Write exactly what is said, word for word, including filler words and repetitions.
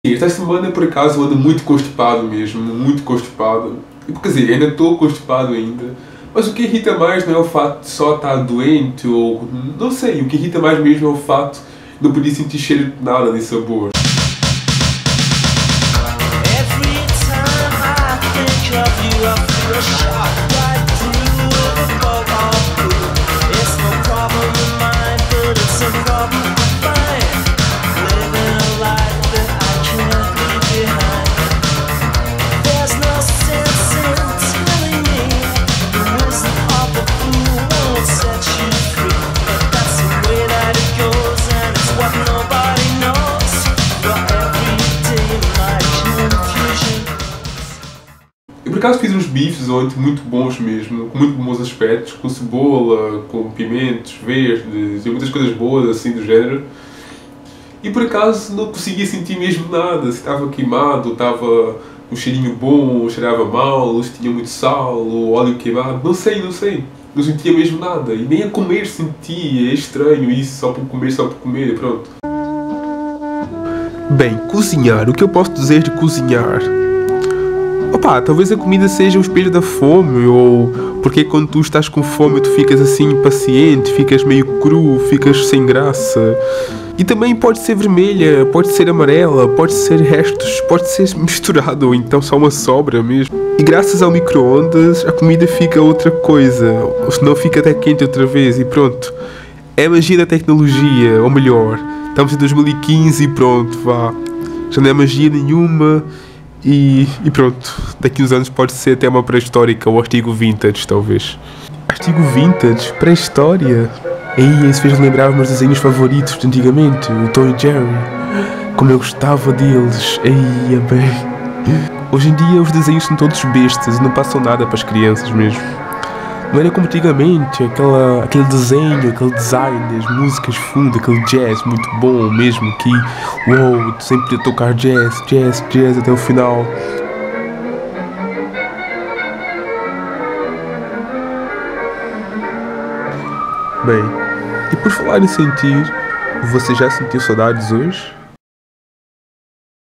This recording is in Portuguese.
Esta semana, por acaso, ando muito constipado mesmo, muito constipado. Quer dizer, ainda estou constipado ainda. Mas o que irrita mais não é o facto de só estar doente ou... não sei, o que irrita mais mesmo é o facto de não poder sentir cheiro de nada nem sabor. Eu por acaso fiz uns bifes ontem muito bons mesmo, com muito bons aspectos, com cebola, com pimentos verdes e muitas coisas boas assim do género. E por acaso não conseguia sentir mesmo nada, se estava queimado, estava um cheirinho bom, cheirava mal, se tinha muito sal, ou óleo queimado, não sei, não sei. Não sentia mesmo nada, e nem a comer sentia, é estranho isso, só por comer, só por comer e pronto. Bem, cozinhar, o que eu posso dizer de cozinhar? Opa, talvez a comida seja o espelho da fome, ou porque quando tu estás com fome tu ficas assim impaciente, ficas meio cru, ficas sem graça. E também pode ser vermelha, pode ser amarela, pode ser restos, pode ser misturado, ou então só uma sobra mesmo. E graças ao micro-ondas a comida fica outra coisa, ou senão fica até quente outra vez e pronto. É a magia da tecnologia, ou melhor, estamos em dois mil e quinze e pronto, vá. Já não é magia nenhuma. E, e pronto, daqui uns anos pode ser até uma pré-histórica ou artigo vintage, talvez. Artigo vintage? Pré-história? Aí, isso fez lembrar os meus desenhos favoritos de antigamente, o Tom e Jerry. Como eu gostava deles, aí, é bem. Hoje em dia os desenhos são todos bestas e não passam nada para as crianças mesmo. Não era como antigamente, aquela, aquele desenho, aquele design, as músicas fundo, aquele jazz muito bom mesmo, que uou, sempre podia tocar jazz, jazz, jazz até o final. Bem, e por falar em sentir, você já sentiu saudades hoje?